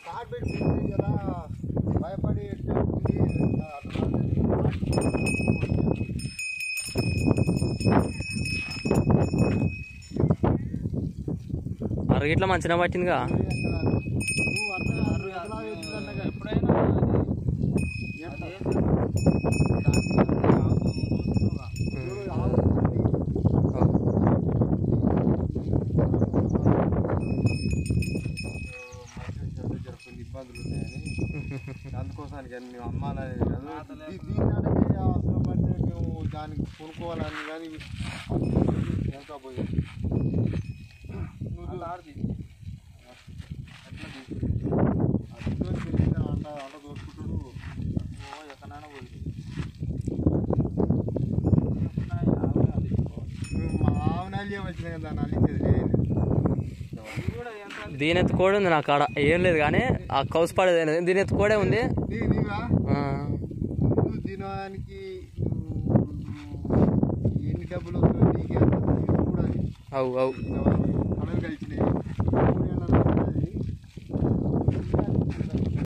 భయపడి అరగిట్లా మంచిగా పట్టిందిగా. ఇబ్బందులు ఉన్నాయని అందుకోసానికి మేము అమ్మాలని దీనికి అవసరం పడితే మేము దానికి కొనుక్కోవాలని కానీ ఎంత పోయింది అట్లా దోసుకుంటాడు ఎక్కడైనా పోయింది. ఆవునాలు వచ్చినాయి కదా దాన్ని అల్లించేది లేదు. దీని ఎత్తు కోడి ఉంది నా కాడ, ఏం లేదు కానీ ఆ కౌసు పడేది దీని ఎత్తు కోడే ఉంది. దినానికి ఎన్ని డబ్బులు వస్తుంది అవు అవు కలిసినాయి.